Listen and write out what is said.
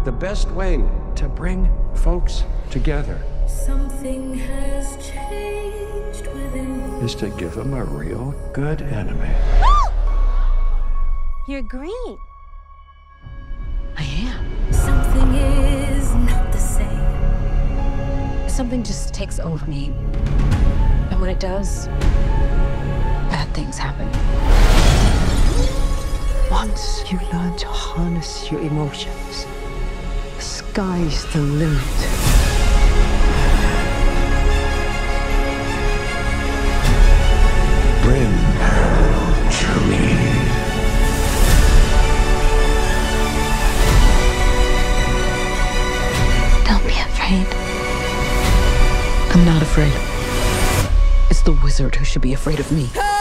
The best way to bring folks together Something has changed within me. is to give them a real good enemy. You're green. I am. Something is not the same. Something just takes over me. And when it does, bad things happen. Once you learn to harness your emotions, the sky's the limit. Bring her to me. Don't be afraid. I'm not afraid. It's the wizard who should be afraid of me.